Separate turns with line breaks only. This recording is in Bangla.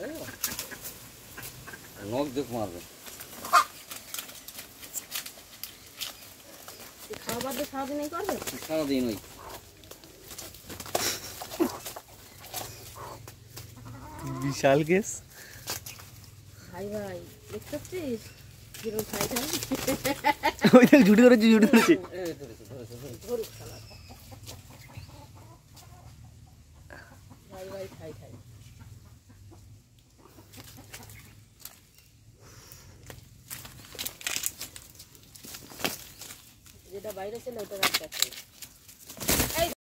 নখ দেখ মারবে
খাবার তো সারাদিনই করবে
সারাদিন ওই
বিশাল কেস
ভাই ভাই দেখতে পাচ্ছিস জিরো খাই খাই
ওই দেখ ঝুটি ধরেছি
ভাই ভাই খাই খাই যেটা বাইরে ছিল ওটা রাখতে